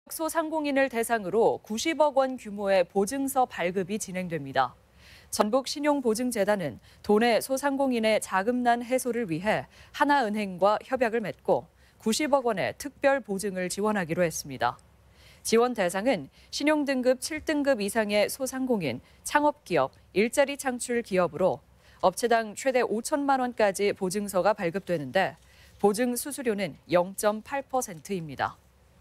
소상공인을 대상으로 90억 원 규모의 보증서 발급이 진행됩니다. 전북신용보증재단은 도내 소상공인의 자금난 해소를 위해 하나은행과 협약을 맺고 90억 원의 특별 보증을 지원하기로 했습니다. 지원 대상은 신용등급 7등급 이상의 소상공인, 창업기업, 일자리 창출 기업으로 업체당 최대 5천만 원까지 보증서가 발급되는데 보증 수수료는 0.8%입니다.